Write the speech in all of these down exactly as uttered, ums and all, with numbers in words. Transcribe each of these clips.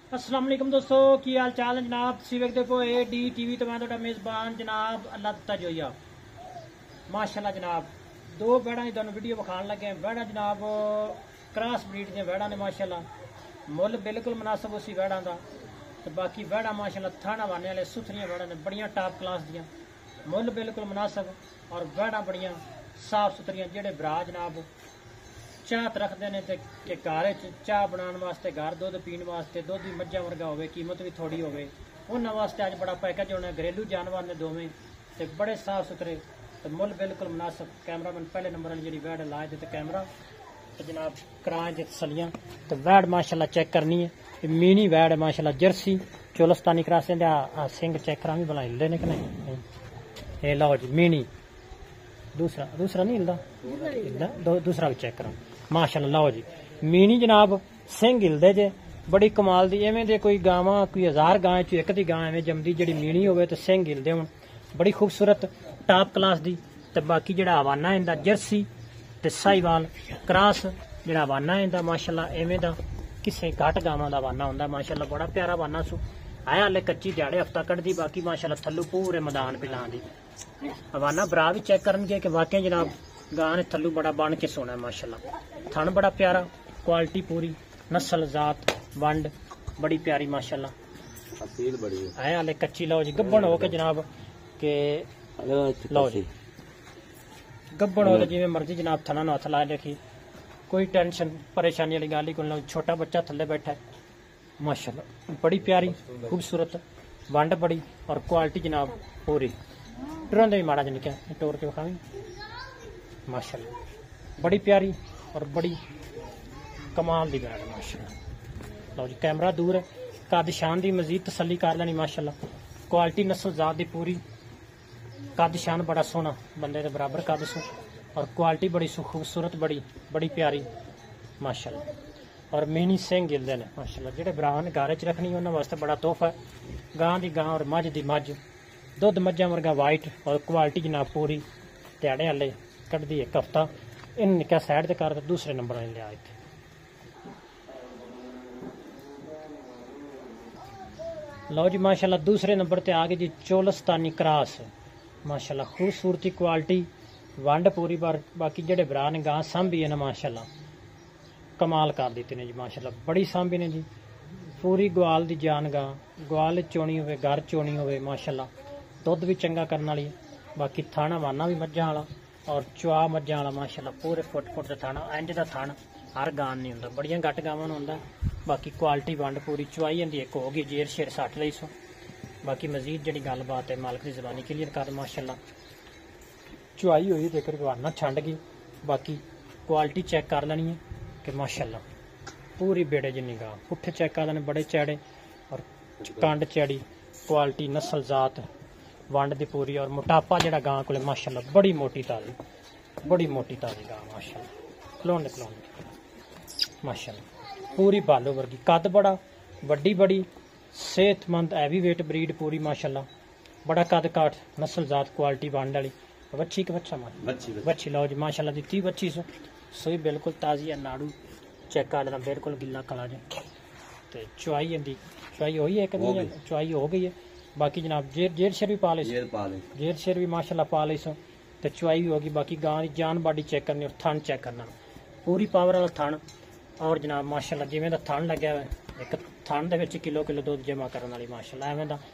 अस्सलाम वालेकुम दोस्तों, की हाल चाल है जनाब। सीवेक देखो ए डी टीवी तो मैं तो मेज़बान जनाब अल्लाह तता जोया माशाल्लाह जनाब। दो बैड़ा की दोनों वीडियो विखाण लगे हैं। बैड़ा जनाब क्रॉस ब्रीड दी बैड़ा ने माशाल्लाह, मुल बिल्कुल मुनासिब उसी बैड़ा का। तो बाकी बैड़ा माशाल्लाह थाना वाने वाले सुथरियां बैड़ा ने, बड़ियां टॉप क्लास दियां, मुल बिल्कुल मुनासिब और बैड़ा बड़ियां साफ सुथरियां। जेडे भरा जनाब चाहत रखते हैं तो कि घर चाह बनाने वास्ते, घर दुध पीने वास्ते, दुध भी मझा वर्गा हो, कीमत भी थोड़ी हो, उन्होंने वास्ते अज बड़ा पैकेज होना। घरेलू जानवर ने दोवें तो बड़े साफ सुथरे तो मुल बिल्कुल मुनासिब। कैमरामैन पहले नंबर वाली जी वैड लाए थे तो कैमरा तो जनाब कराए थे तसलियां। तो वैड माशाल्लाह चेक करनी है, मीनी वैड है माशाल्लाह, जर्सी चोलस्तानी क्रॉस सिंह चेक करा भी भला हिलते ने कि नहीं। ये लो जी मीनी, दूसरा दूसरा नहीं हिलदा, हिलदा दूसरा भी चेक करा माशाल्लाह। लो जी मीनी जनाब, सिंह हिलदे जे, बड़ी कमाल दी। एवें दे कोई गावां कोई हजार गां च एक दी गां एवें जमदी जेड़ी मीनी होवे ते सिंह हिलदे होण, बड़ी खूबसूरत टॉप क्लास दी। ते बाकी जेड़ा हवाना है इंदा जर्सी ते साहिवाल क्रॉस जेड़ा हवाना है इंदा माशाल्लाह एवें दा किसे घट गावां दा हवाना हुंदा माशाल्लाह। बड़ा प्यारा हवाना सु है, हाले कच्ची दिहाड़े हफ्ता कटदी, बाकी माशाल्लाह थल्लू पूरे मैदान पिलां दी। हवाना भरा भी चेक करनगे कि वाकई जनाब गां ने थल्लू बड़ा बन के सोना है माशाल्लाह। थन बड़ा प्यारा, क्वालिटी पूरी, नस्ल जात वंड बड़ी प्यारी माशाल्लाह, असील बड़ी है हाले कच्ची। लो जी गब्बन हो के जनाब के लो जी गब्बन हो तो जिवें मर्जी जनाब थना नु हथ लाए रखी, कोई टेंशन परेशानी वाली गल ही कोई। छोटा बच्चा थल्ले बैठा है माशाल्लाह, बड़ी प्यारी खूबसूरत वंड बड़ी और क्वालिटी जनाब पूरी। टुरन दे भी माड़ा जिहा निक्का टोर के विखावी माशाल्लाह, बड़ी प्यारी और बड़ी कमाल दी बैड माशाल्लाह। लो जी कैमरा दूर है, कद शान दी मजीद तसल्ली कर लैनी माशाल्लाह। क्वालिटी नस्ल जात दी पूरी, कद शान बड़ा सोहना, बंदे दे बराबर कद सो और क्वालिटी बड़ी खूबसूरत, बड़ी बड़ी प्यारी माशाल्लाह। और मेहनी सिंह गिलदे ने माशाल्लाह। जेडे भरा ने घर च रखनी उन्होंने वास्ते बड़ा तोहफा है। गां दी गां और मझ दी मझ, दुध मझा वर्गा वाइट और क्वालिटी जनाब पूरी। ध्याड़े हाले कटदी एक हफ्ता। इन निक्का साइड ते कर दूसरे नंबर ने लिया इत्थे। लो जी माशाल्लाह दूसरे नंबर ते आ गई जी चोलस्तानी क्रॉस माशाल्लाह, खूबसूरती क्वालिटी वंड पूरी बार। बाकी जेडे भरा ने गां सांभी है ना माशाल्लाह, कमाल कर दी ने जी माशाल्लाह, बड़ी सांभी ने जी। पूरी ग्वाल दी जान गां, ग्वाल चोनी होवे, घर चोनी होवे माशाल्लाह, दुध भी चंगा करने वाली। बाकी थाना वाना भी मझां वाला और चुआ मझां वाला माशाल्लाह, पूरे फुट फुट का थाना। इंज का थान हर गां नहीं होंदा, बड़ियां घट गावां नूं हुंदा। बाकी क्वालिटी वंड पूरी, चुआई इहदी एक हो गई, जेर शेर सट लई सो। बाकी मजीद जिहड़ी गलबात है मालक की जबानी क्लीयर कर माशाल्लाह। चुआई हुई जेकर गवाना छंड गई, बाकी क्वालिटी चेक कर लैनी है कि माशाल्लाह पूरी बेड़े जिन्नी गां। पुट्ठे चेक कर लेने बड़े चैड़े और कंड चैड़ी, क्वालिटी नस्ल जात वंड दी पूरी। और मोटापा जेड़ा गां कोले माशाल्लाह, बड़ी मोटी ताजी, बड़ी मोटी ताजी गां माशाल्लाह। खलोने खलोने माशाल्लाह पूरी बालो वर्गी, कद बड़ा, वड्डी बड़ी, सेहतमंद हैवी वेट ब्रीड पूरी माशाल्लाह। बड़ा कद काठ, नस्ल जात क्वालिटी वंड वाली। वच्छी के बच्चा बच्ची वच्छी लो जी माशाल्लाह दी बच्ची सो सोई बिल्कुल ताजी है। नाड़ू चेक कर लेना बिल्कुल गिला कला जो। तो चुआई इंदी चुआई होई है, कभी चुआई हो गई है। बाकी जनाब जेर जेर शेर भी पा ले, जेर शेर भी माशाल्लाह पा ले सो। तो चुआई भी होगी। बाकी गां की जान बाडी चेक करनी और थन चेक करना, पूरी पावर वाला थन। और जनाब माशाल्लाह जिवें दा थन लग्या हुआ एक थन दे विच किलो किलो दुध जमा करने वाली माशाल्लाह। एवें दा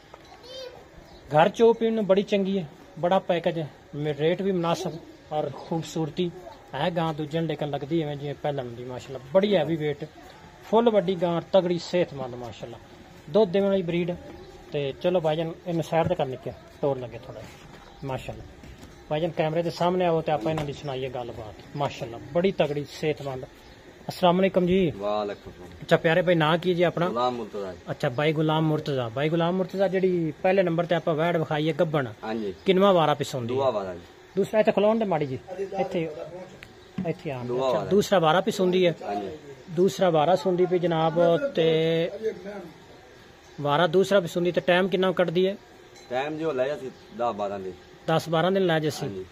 घर चो पीण बड़ी चंगी है, बड़ा पैकेज है, रेट भी मुनासिब और खूबसूरती है। गां दूजन लेकिन लगती है जिवें पहले हुंदी माशाल्लाह, बड़ी हैवी वेट, फुल वड्डी गां, तगड़ी सेहतमंद माशाल्लाह, दुध देने वाली ब्रीड। तो चलो भाईजान इन साइड ते करने के तोड़ लगे थोड़ा माशाल्लाह। भाईजान कैमरे के सामने आओ तो आप इन्हां दी सुनाइए गलबात माशाल्लाह, बड़ी तगड़ी सेहतमंद। अस्सलाम वालेकुम जी। अच्छा प्यारे भाई ना कीजिए अपना? गुलाम मुर्तजा। अच्छा भाई गुलाम मुर्तजा, भाई गुलाम मुर्तजा जी पहले नंबर ते आपा वैड विखाई है गब्बन, किनवा वारा पिसौंदी? दूसरा इत्थे खलोन दे माड़ी जी, इत्थे इत्थे आन। अच्छा दूसरा वारा पिसौंदी है, दूसरा वारा सुंदी पे जनाब। ते वारा दूसरा पिसौंदी ते टाइम किन्ना कटदी है? टाइम जो लै जासी दस बारह दिन, दस बारह दिन लै जासी।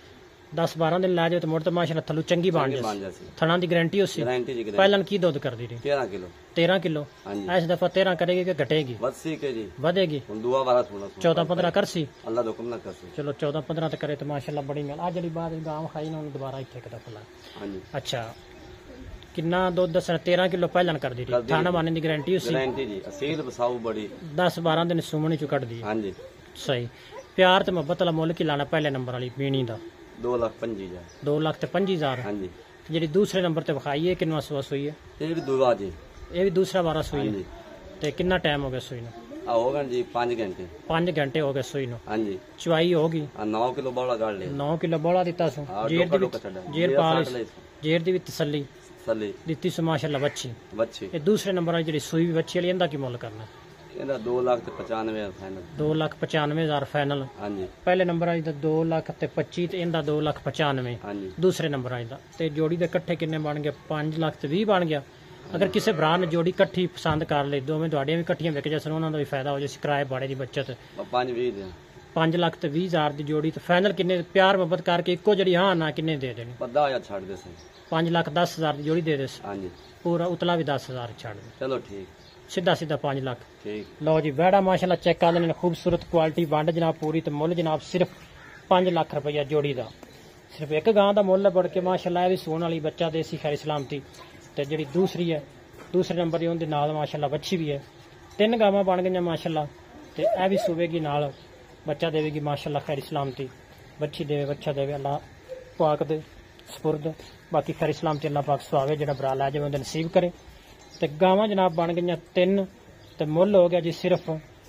दस बारह दिन ला जाओ तो मुड़ तो माशाल्लाह थलू चंगी बन बन जाए जासी थना की गारंटी उसी गारंटी जी गारंटी पहलन की दुध कर दी रही तेरह किलो तेरह किलो हाँ जी इस दफा तेरह करेगी कि घटेगी बस्सी के जी बढ़ेगी हुन दुआ वाला थोड़ा चौदह पंद्रह कर सी अल्लाह दा हुक्म ना कर सी चलो चौदह पंद्रह तो करे तो माशाल्लाह बड़ी मेल आ जड़ी बात गांव खाई ना उन्हें दोबारा इतने कदा फला हाँ जी अच्छा किन्ना दुध दस तेरह किलो पहलन कर दी रही थाना माने की गारंटी उसी गारंटी जी असील बसाऊ बड़ी दस बारह दिन सुमनी चु कट दी हाँ जी सही प्यार ते मोहब्बत वाला मुल की लाना पहले नंबर वाली पीनी दा दो लाख पंजी हजार दो लाख ते पंजी हजार हाँ जी जी दूसरे नंबर ते विखाई है किन्ना सुबह सुई है ये भी दुआ जी ये भी दूसरा बारह सुई हाँ है जी ते किन्ना टाइम हो गया सुई नु आ होगा जी पाँच घंटे पांच घंटे हो गए सुई नु हाँ जी चुवाई होगी आ नौ किलो बड़ा गाड़ ले नौ किलो बोला दिता सु हाँ, जेर डोका दी डोका छड़ा। जेर जेर पाल साठ ले। जेर दी भी तसल्ली सली दित्ती सु माशाल्लाह बच्ची बच्ची ये दूसरे नंबर वाली जेड़ी सुई बच्ची वाली इंदा की मुल करना ਇਹਦਾ दो लाख ਤੇ पचानवे फाइनल दो लाख पचानवे हजार फाइनल हाँ जी पहले नंबर वाली दा दो लाख ते पच्ची ते इंदा दो लाख पचानवे हाँ जी दूसरे नंबर वाली दा ते जोड़ी दे इकट्ठे किन्ने बन गए पांच लाख ते बीस बन गया अगर किसी भरा ने जोड़ी इकट्ठी पसंद कर ले दोवें तुहाडियां भी इकट्ठियां विक जासन उन्हां दा भी फायदा हो जाए किराए बाड़े दी बचत पाँच भी दे पांच लाख ते बीस हजार दी जोड़ी ते फाइनल किन्ने प्यार मोहब्बत करके इक्को जड़ी हाँ ना किन्ने दे देनी पद्दा या छाड़ दे से पांच लाख दस हजार की जोड़ी दे दे हाँ जी पूरा उतला भी दस हजार छड़ दे चलो ठीक सीधा सीधा पांच लाख ठीक लो जी वैड़ा माशाल्लाह चेक कर लेने खूबसूरत क्वालिटी वंड जनाब पूरी ते मुੱਲ जनाब सिर्फ पांच लाख रुपया जोड़ी दा सिर्फ एक गां दा मुੱਲ बढ़ के माशाल्लाह ये भी सोन वाली बच्चा देसी खैर सलामती ते जेड़ी दूसरी है दूसरे नंबर दी उनदे नाल माशाल्लाह बच्ची भी है तीन गावां बन गईयां माशाल्लाह ते ए भी सूवेगी नाल बच्चा देवेगी माशाल्लाह खैर सलामती बच्ची देवे बच्चा देवे अल्लाह पाक दे सपुरद बाकी खैर सलामती अल्लाह पाक सुहावे जेड़ा बरा लै जावे उनदे नसीब करे ते गावां जनाब बन गईयां तीन ते मुੱਲ हो गया जी सिर्फ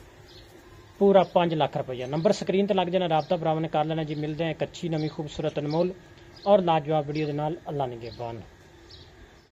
पूरा पांच लाख रुपया नंबर स्क्रीन ते लग जाना राबता भरावां ने कर लेना जी मिलते हैं एक अच्छी नवी खूबसूरत अनमोल और लाजवाब वीडियो दे नाल अल्लाह निगहबान।